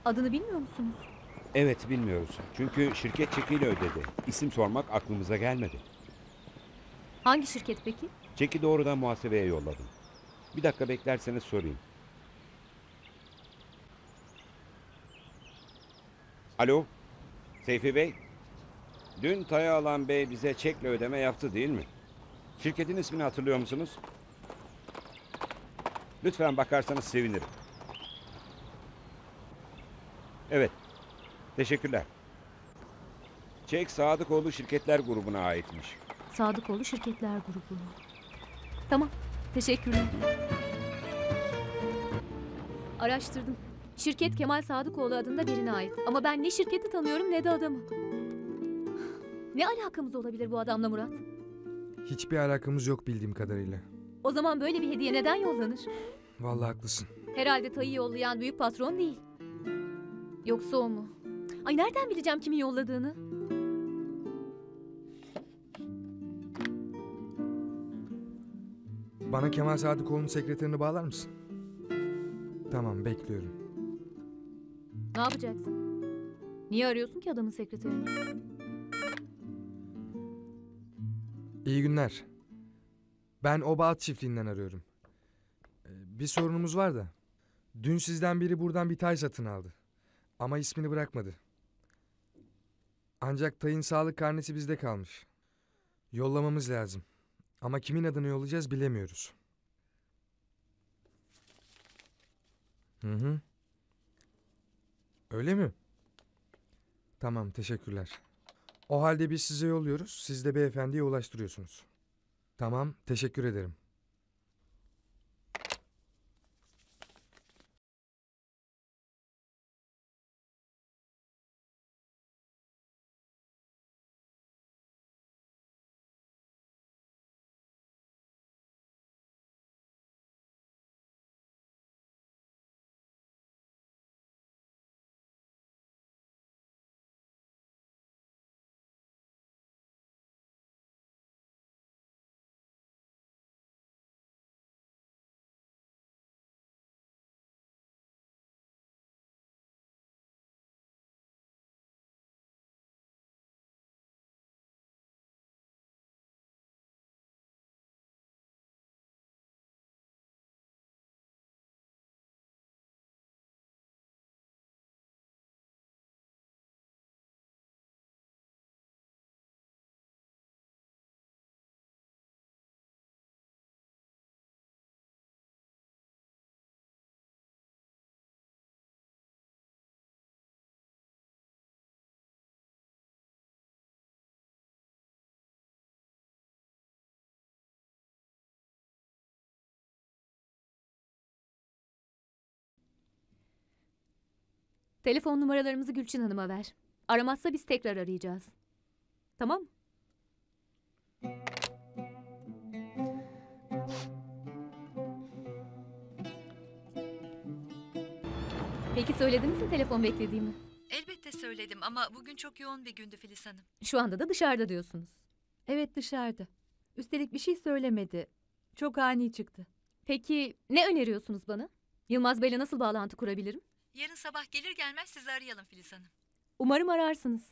Adını bilmiyor musunuz? Evet, bilmiyoruz. Çünkü şirket çekiyle ödedi. İsim sormak aklımıza gelmedi. Hangi şirket peki? Çeki doğrudan muhasebeye yolladım. Bir dakika beklerseniz sorayım. Alo, Seyfi Bey. Dün Taya Alan Bey bize çekle ödeme yaptı değil mi? Şirketin ismini hatırlıyor musunuz? Lütfen bakarsanız sevinirim. Evet, teşekkürler. Çek Sadıkoğlu Şirketler Grubu'na aitmiş. Sadıkoğlu Şirketler Grubu. Tamam, teşekkürler. Araştırdım. Şirket Kemal Sadıkoğlu adında birine ait. Ama ben ne şirketi tanıyorum ne de adamı. Ne alakamız olabilir bu adamla Murat? Hiçbir alakamız yok bildiğim kadarıyla. O zaman böyle bir hediye neden yollanır? Vallahi haklısın. Herhalde Tay'ı yollayan büyük patron değil. Yoksa o mu? Ay nereden bileceğim kimin yolladığını? Bana Kemal Sadıkoğlu'nun sekreterini bağlar mısın? Tamam, bekliyorum. Ne yapacaksın? Niye arıyorsun ki adamın sekreterini? İyi günler. Ben Obaat çiftliğinden arıyorum. Bir sorunumuz var da. Dün sizden biri buradan bir tay satın aldı. Ama ismini bırakmadı. Ancak tayın sağlık karnesi bizde kalmış. Yollamamız lazım. Ama kimin adını yollayacağız bilemiyoruz. Hı. Öyle mi? Tamam, teşekkürler. O halde biz size yolluyoruz. Siz de beyefendiye ulaştırıyorsunuz. Tamam, teşekkür ederim. Telefon numaralarımızı Gülçin Hanım'a ver. Aramazsa biz tekrar arayacağız. Tamam mı? Peki söylediniz mi telefon beklediğimi? Elbette söyledim ama bugün çok yoğun bir gündü Filiz Hanım. Şu anda da dışarıda diyorsunuz. Evet, dışarıda. Üstelik bir şey söylemedi. Çok ani çıktı. Peki ne öneriyorsunuz bana? Yılmaz Bey'le nasıl bağlantı kurabilirim? Yarın sabah gelir gelmez sizi arayalım Filiz Hanım. Umarım ararsınız.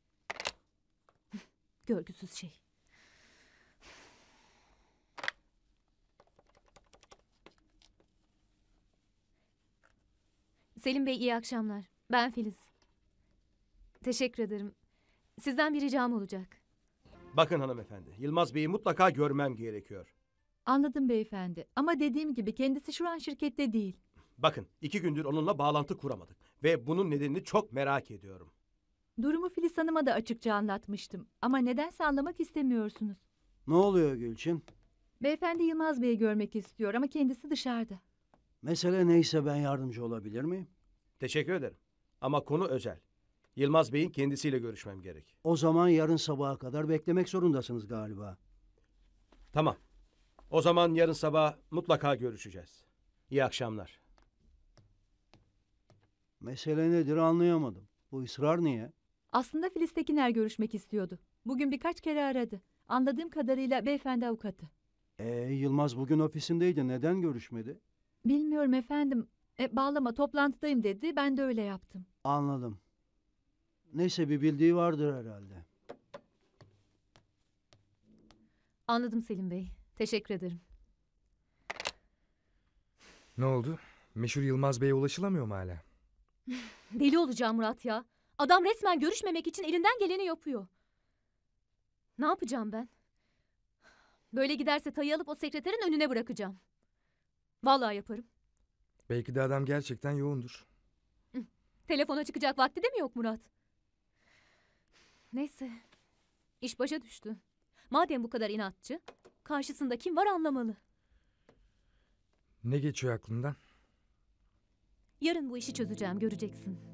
Görgüsüz şey. Selim Bey iyi akşamlar. Ben Filiz. Teşekkür ederim. Sizden bir ricam olacak. Bakın hanımefendi, Yılmaz Bey'i mutlaka görmem gerekiyor. Anladım beyefendi. Ama dediğim gibi kendisi şu an şirkette değil. Bakın, 2 gündür onunla bağlantı kuramadık. Ve bunun nedenini çok merak ediyorum. Durumu Filiz Hanım'a da açıkça anlatmıştım. Ama nedense anlamak istemiyorsunuz. Ne oluyor Gülçin? Beyefendi Yılmaz Bey'i görmek istiyor ama kendisi dışarıda. Mesele neyse ben yardımcı olabilir miyim? Teşekkür ederim. Ama konu özel. Yılmaz Bey'in kendisiyle görüşmem gerek. O zaman yarın sabaha kadar beklemek zorundasınız galiba. Tamam. O zaman yarın sabah mutlaka görüşeceğiz. İyi akşamlar. Mesele nedir anlayamadım. Bu ısrar niye? Aslında Filiz Tekiner görüşmek istiyordu. Bugün birkaç kere aradı. Anladığım kadarıyla beyefendi avukatı. Yılmaz bugün ofisindeydi. Neden görüşmedi? Bilmiyorum efendim Bağlama, toplantıdayım dedi. Ben de öyle yaptım. Anladım. Neyse bir bildiği vardır herhalde. Anladım Selim Bey. Teşekkür ederim. Ne oldu? Meşhur Yılmaz Bey'e ulaşılamıyor mu hala? Deli olacağım Murat ya. Adam resmen görüşmemek için elinden geleni yapıyor. Ne yapacağım ben? Böyle giderse Tay'ı alıp o sekreterin önüne bırakacağım. Vallahi yaparım. Belki de adam gerçekten yoğundur. Telefona çıkacak vakti de mi yok Murat? Neyse. İş başa düştü. Madem bu kadar inatçı, karşısında kim var anlamalı. Ne geçiyor aklından? Yarın bu işi çözeceğim, göreceksin.